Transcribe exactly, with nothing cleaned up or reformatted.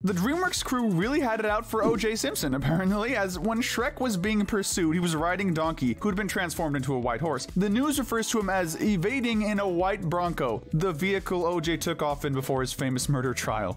The Dreamworks crew really had it out for O J Simpson, apparently, as when Shrek was being pursued, he was riding Donkey, who had been transformed into a white horse. The news refers to him as evading in a white Bronco, the vehicle O J took off in before his famous murder trial.